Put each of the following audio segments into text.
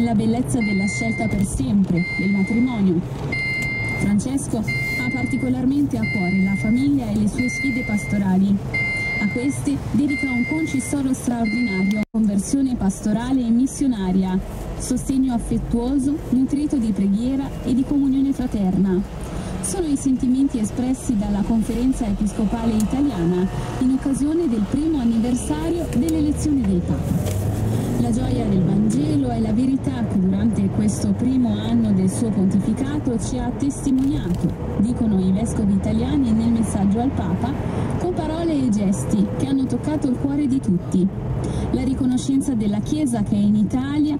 la bellezza della scelta per sempre, del matrimonio. Francesco ha particolarmente a cuore la famiglia e le sue sfide pastorali. A queste dedica un concistoro straordinario, conversione pastorale e missionaria, sostegno affettuoso, nutrito di preghiera e di comunione fraterna. Sono i sentimenti espressi dalla Conferenza Episcopale Italiana in occasione del primo anniversario dell'elezione del Papa. La gioia del Vangelo è la verità che durante questo primo anno del suo pontificato ci ha testimoniato, dicono i vescovi italiani nel messaggio al Papa, con parole e gesti che hanno toccato il cuore di tutti. La riconoscenza della Chiesa che è in Italia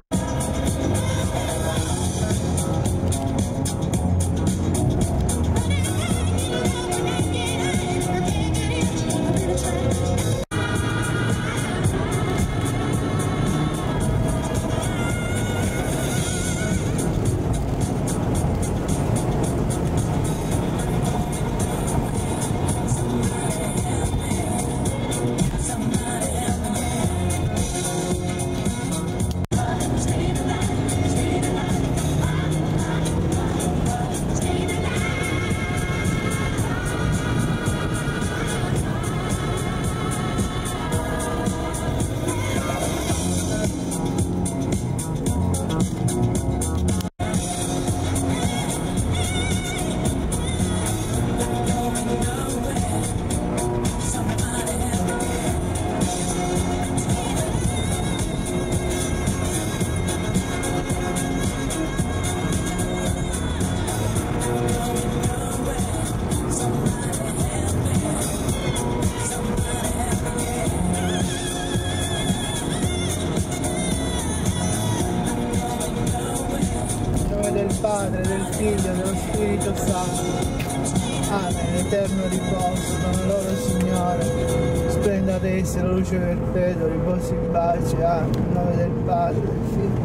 Padre, del Figlio, dello Spirito Santo. Amen. Eterno riposo, con loro Signore. Splenda ad esse la luce perpetua, riposi in pace. Amen. In nome del Padre, del Figlio.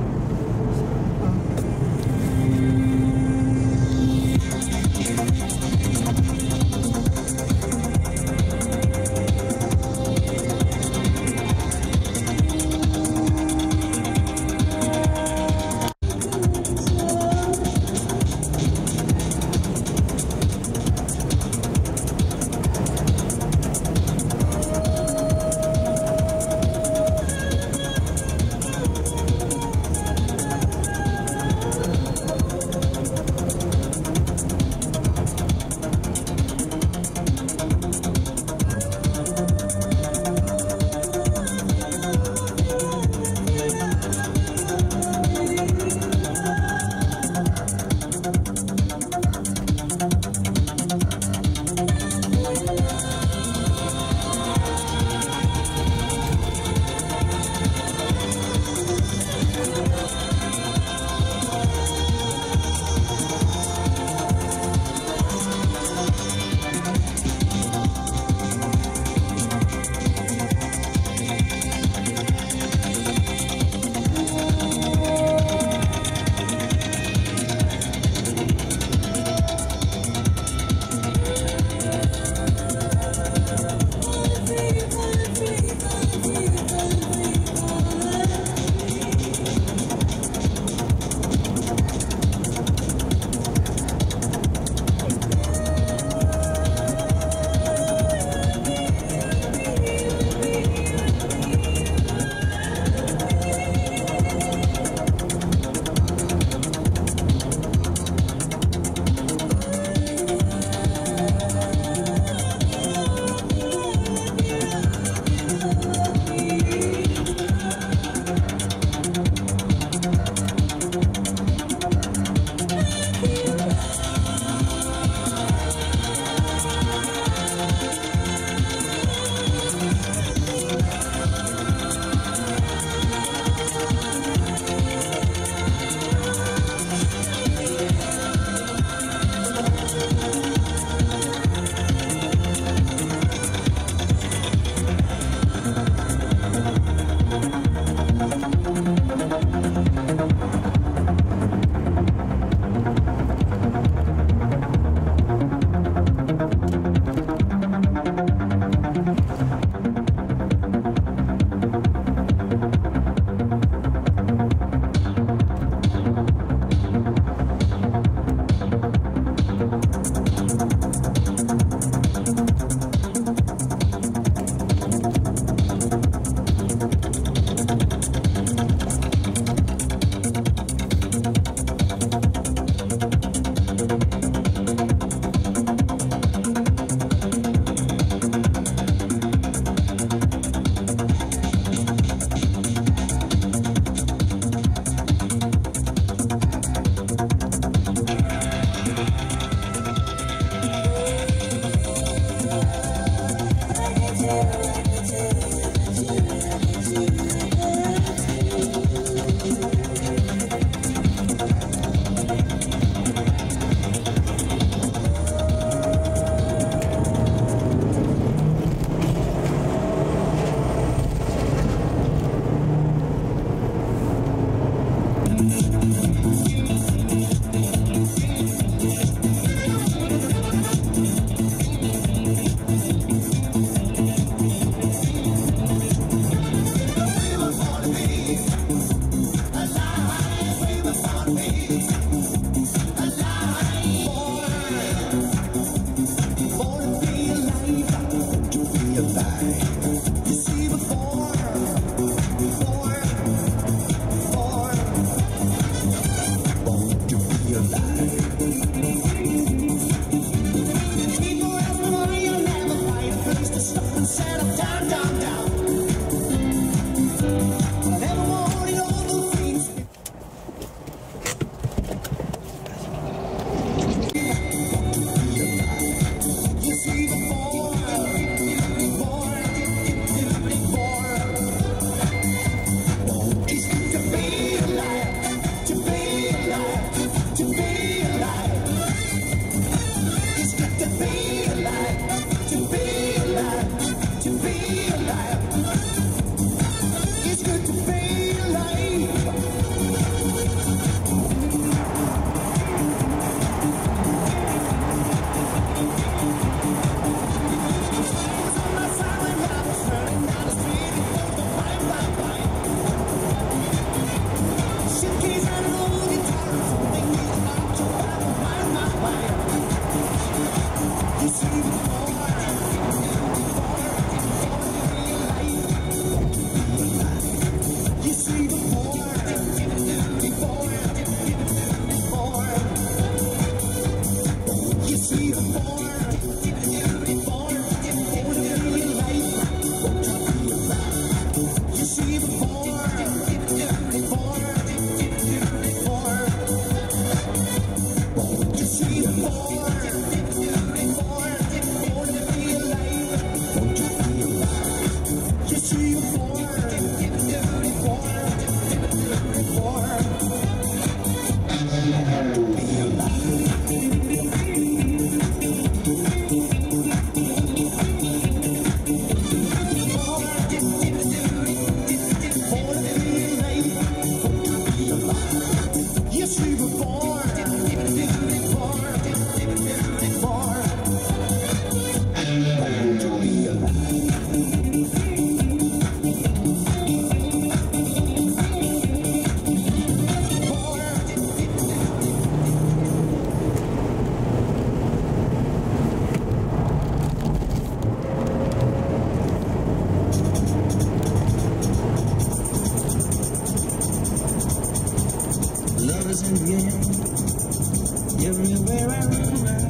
is in the air, everywhere I look around.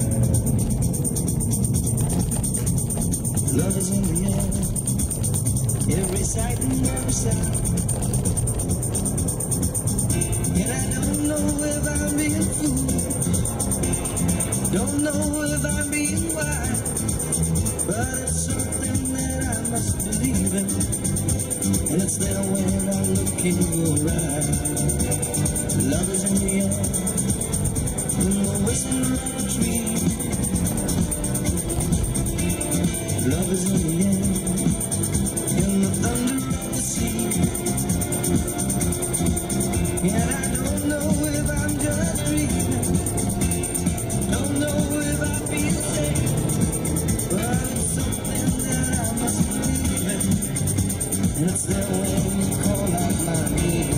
Love is in the air, every sight and every sound. And I don't know if I'm being foolish, don't know if I'm being wise, but it's something that I must believe in, and it's there when I look in your eyes. Love is in the air, in the whisper of the tree. Love is in the air, in the thunder of the sea. And I don't know if I'm just dreaming, don't know if I feel safe, but it's something that I must believe in, and it's there when you call out my name.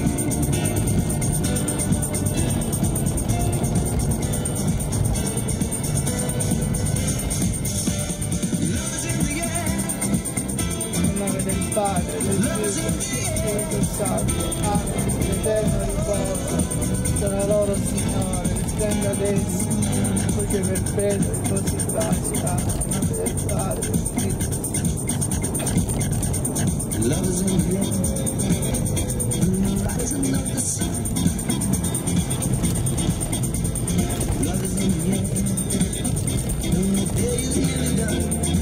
Del Padre, del Figlio e del Santo. Amen. L'eterno riposo sarà loro, Signore, risplenda ad essi, luce perpetua di vostri bracci. Amen. Nome del Padre, del Figlio. Love is in the air, in the rising of the sun. Love is in the air, when the day is nearly done.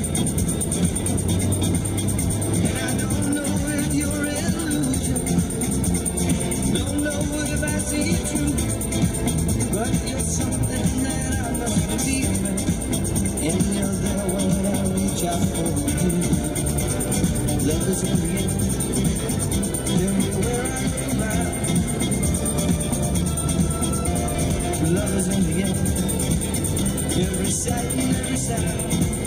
But you're something that I must believe in, and you're there when I reach out for you. Love is in the air, everywhere I go around. Love is in the air, every sight and every sound.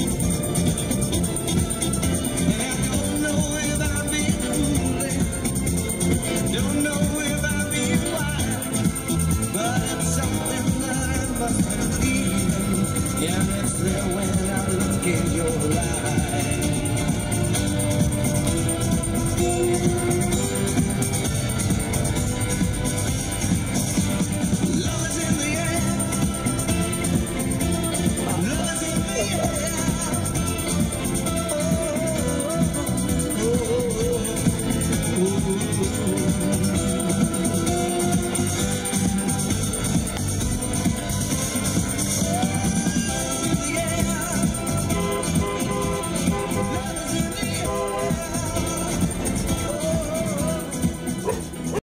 And I don't know if I'm being foolish, don't know if I'm being wise, but it's something that I must believe in, and it's there when I look at you.